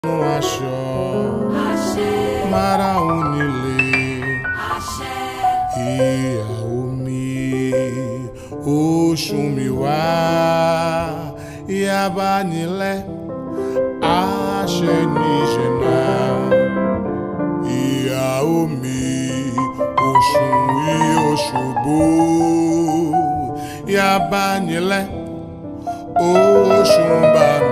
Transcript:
aṣọ mara onílé ìyàwó mi oṣù mi wá ìyàbá nílẹ̀ àṣẹ níṣẹ̀nà ìyàwó mi oṣù Òṣogbo ìyàbá nílẹ̀ oṣù bá mi.